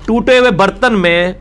ٹوٹے ہوئے برتن میں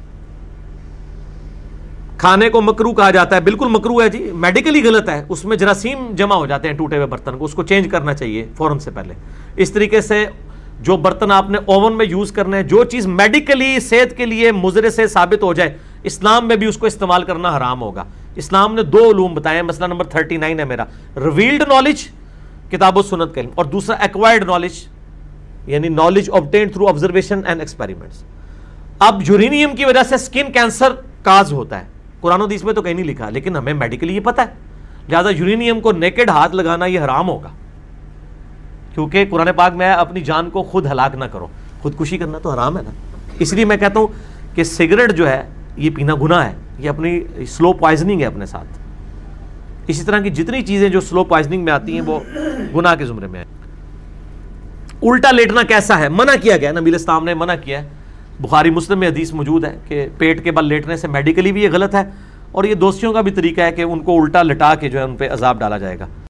کھانے کو مکروہ کہا جاتا ہے، بالکل مکروہ ہے جی، میڈیکلی غلط ہے، اس میں جراثیم جمع ہو جاتے ہیں ٹوٹے ہوئے برتن کو، اس کو چینج کرنا چاہیے فوراً سے پہلے۔ اس طریقے سے جو برتن آپ نے اوون میں یوز کرنے ہیں، جو چیز میڈیکلی صحت کے لیے مضر سے ثابت ہو جائے، اسلام میں بھی اس کو استعمال کرنا حرام ہوگا۔ اسلام نے 2 علوم بتائے ہیں، مسئلہ نمبر 39 ہے میرا، ریویلڈ نالج کتاب و سنت کا علم، اور دوسرا ایکوائرڈ نالج یعنی knowledge obtained through observation and experiments. اب یورینیم کی وجہ سے سکن کینسر کاز ہوتا ہے، قرآن و حدیث میں تو کہیں نہیں لکھا، لیکن ہمیں میڈیکلی یہ پتہ ہے، لہٰذا یورینیم کو نیکڈ ہاتھ لگانا یہ حرام ہوگا، کیونکہ قرآن پاک میں اپنی جان کو خود ہلاک نہ کرو، خودکشی کرنا تو حرام ہے نا۔ اس لیے میں کہتا ہوں کہ سگریٹ جو ہے یہ پینا گناہ ہے، یہ اپنی سلو پوائزننگ ہے اپنے ساتھ۔ اسی طرح کی جتنی چیزیں جو سلو پوائزننگ میں آتی ہیں وہ گناہ کے زمرے میں ہیں۔ الٹا لیٹنا کیسا ہے؟ منع کیا گیا، نبی اسلام نے منع کیا ہے، بخاری مسلم میں حدیث موجود ہے کہ پیٹ کے بل لیٹنے سے میڈیکلی بھی یہ غلط ہے، اور یہ دوستیوں کا بھی طریقہ ہے کہ ان کو الٹا لٹا کے جو ہے ان پہ عذاب ڈالا جائے گا۔